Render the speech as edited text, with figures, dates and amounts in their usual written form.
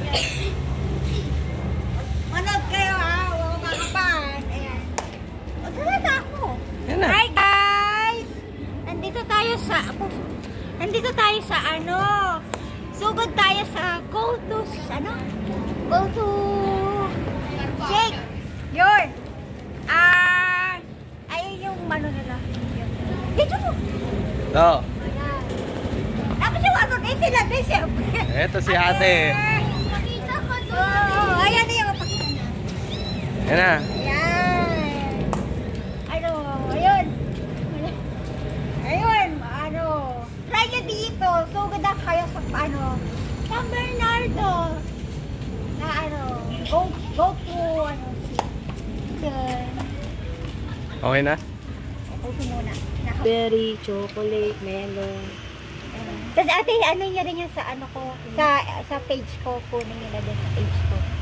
Manood kayo ha, huwag makapan. Ayan. O, talaga ako. Yan na. Hi guys! Nandito tayo sa ano? Sugod tayo sa godo, ano? Godo shake. Yun. Ayun yung ano nila. Dito mo. Oo. Tapos yung ano, din sila. Eto si ate. Makita ko doon. Ayan na yung pakita na. Yan na. Ayan. Ano, ayun. Ayun, ano. Try nyo dito. Sugod na kayo sa ano. San Bernardo. Na ano. Go to ano. Yun. Okay na? Go to muna. Berry, chocolate, melon. Tapos ate, ano niya rin yan sa ano ko, sa page ko, kunin nila din sa page ko.